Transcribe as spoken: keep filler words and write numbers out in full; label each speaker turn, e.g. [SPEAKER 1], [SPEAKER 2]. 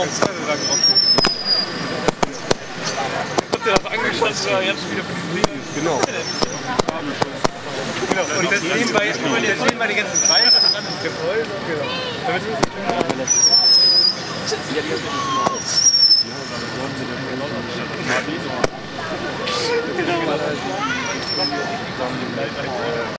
[SPEAKER 1] Haus zwei so lange drauf. Habt ihr das angeschossen oder jetzt wieder für die Fliegen?
[SPEAKER 2] Genau.
[SPEAKER 1] Genau. Und das nebenbei, jetzt nebenbei die ganzen Preise dran und der voll. Genau. Damit wir das tun. Ja, die ganzen immer auf. Ja, dann sollen sie den Genau.